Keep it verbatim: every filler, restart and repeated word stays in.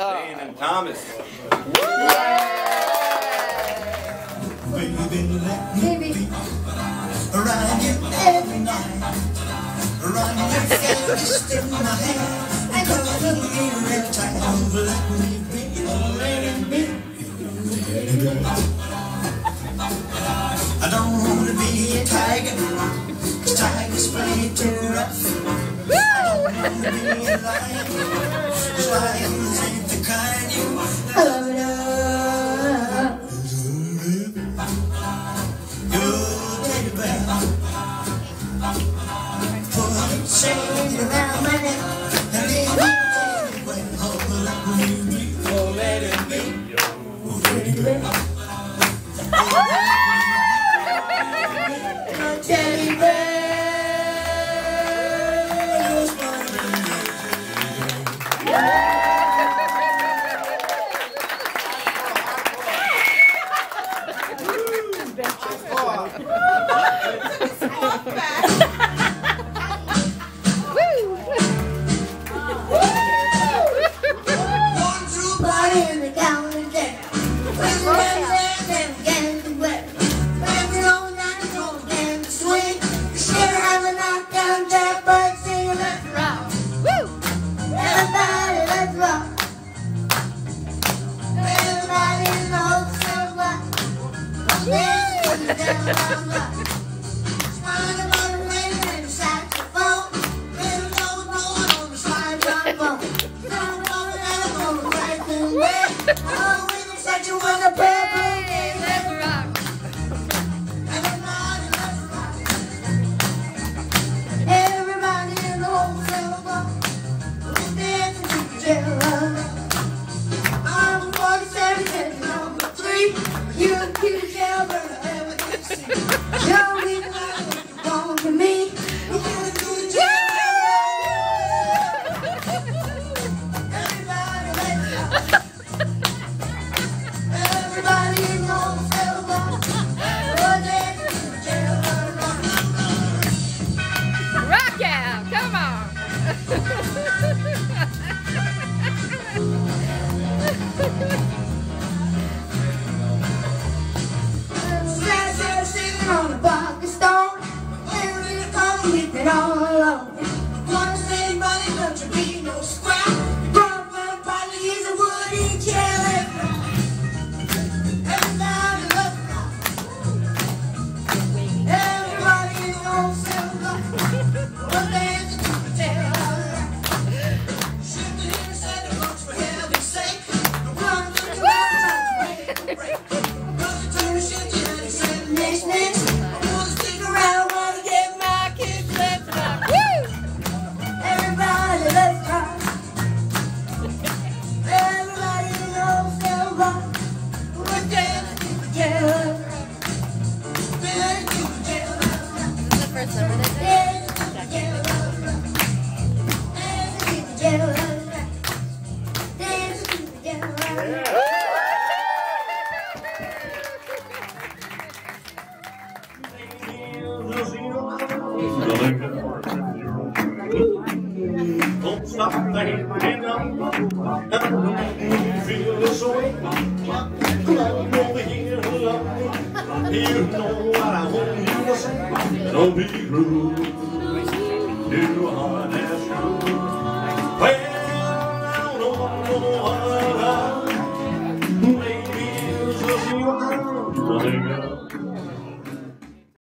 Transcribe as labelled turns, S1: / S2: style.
S1: Shane and Thomas.
S2: Baby, let me be around you every night. Around your head, just in my hand. I got a little ear every time. Let me be, oh, let me be. I don't want to be a tiger, 'cause tigers play too rough. I don't want to be a lion, 'cause lions ain't the kind you love. Chain around my neck and leave me when oh, let me be, oh, let it be, oh, let it be, oh, teddy bear.
S3: Don't stop thinking, feel this way. Come over here, love me. You know what I want you to say. Don't be rude. Do hard as true. Well, I don't know what I love. Maybe it's just your girl.